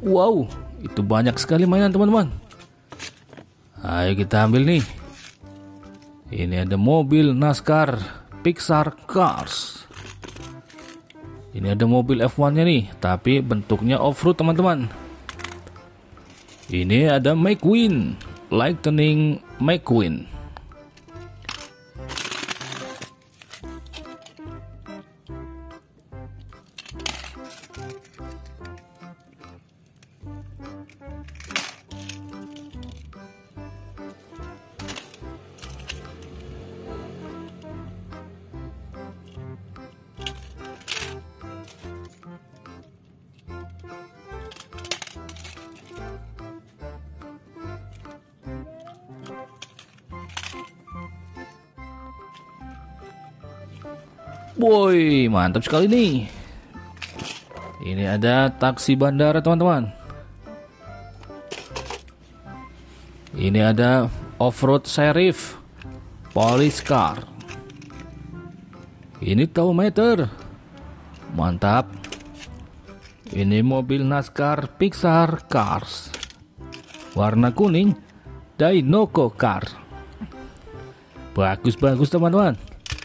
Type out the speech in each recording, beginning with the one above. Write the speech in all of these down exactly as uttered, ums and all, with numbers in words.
Wow, itu banyak sekali mainan teman-teman. Ayo kita ambil nih. Ini ada mobil NASCAR Pixar Cars. Ini ada mobil F satu nya nih, tapi bentuknya off-road teman-teman. Ini ada McQueen, Lightning McQueen. Boy, mantap sekali nih. Ini ada taksi bandara teman-teman. Ini ada off-road sheriff police car. Ini tahu meter. Mantap. Ini mobil NASCAR Pixar Cars. Warna kuning, Dinoco Car. Bagus-bagus teman-teman.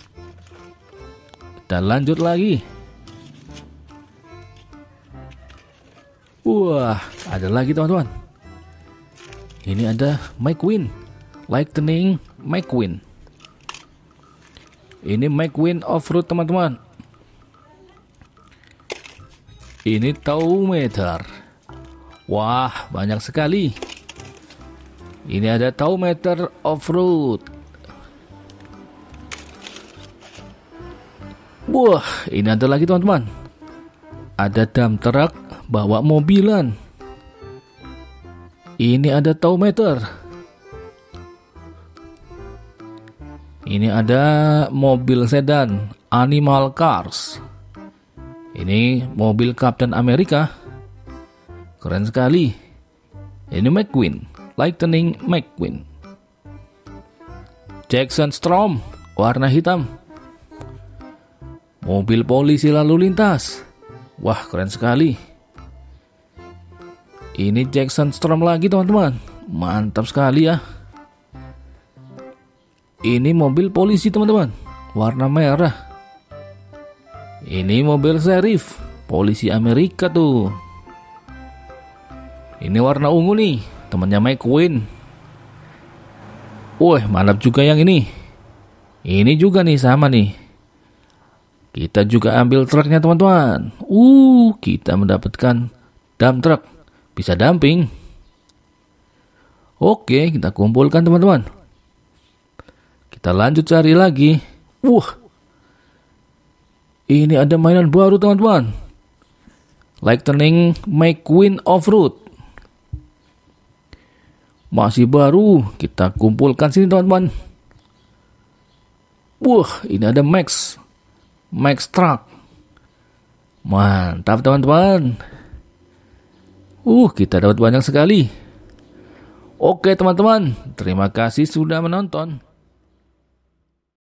Dan lanjut lagi. Wah, ada lagi teman-teman. Ini ada McQueen, Lightning McQueen. Ini McQueen off-road teman-teman. Ini tow meter. Wah, banyak sekali. Ini ada tow meter off-road. Wah, ini ada lagi teman-teman. Ada dump truck bawa mobilan. Ini ada tow meter. Ini ada mobil sedan Animal Cars. Ini mobil Kapten Amerika. Keren sekali. Ini McQueen, Lightning McQueen. Jackson Storm warna hitam. Mobil polisi lalu lintas. Wah, keren sekali. Ini Jackson Storm lagi teman-teman. Mantap sekali ya. Ini mobil polisi teman-teman, warna merah. Ini mobil sheriff polisi Amerika tuh. Ini warna ungu nih, temannya McQueen. Wah, mantap juga yang ini. Ini juga nih sama nih. Kita juga ambil truknya teman-teman. Uh, kita mendapatkan dump truck. Bisa dumping. Oke, kita kumpulkan teman-teman. Kita lanjut cari lagi. Wah. Ini ada mainan baru teman-teman. Lightning McQueen off-road. Masih baru. Kita kumpulkan sini teman-teman. Wah, ini ada Max. Max Truck. Mantap teman-teman. Uh, kita dapat banyak sekali. Oke teman-teman, terima kasih sudah menonton.